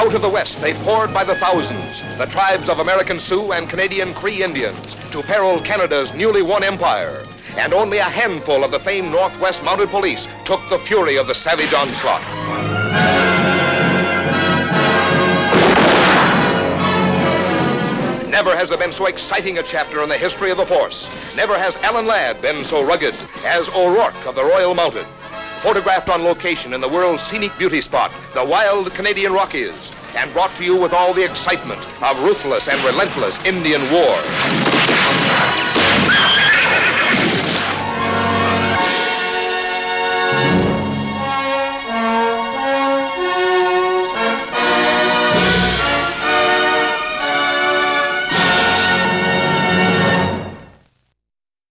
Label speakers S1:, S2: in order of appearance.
S1: Out of the West, they poured by the thousands, the tribes of American Sioux and Canadian Cree Indians, to peril Canada's newly won empire. And only a handful of the famed Northwest Mounted Police took the fury of the savage onslaught. Never has there been so exciting a chapter in the history of the force. Never has Alan Ladd been so rugged as O'Rourke of the Royal Mounted. Photographed on location in the world's scenic beauty spot, the wild Canadian Rockies, and brought to you with all the excitement of ruthless and relentless Indian war.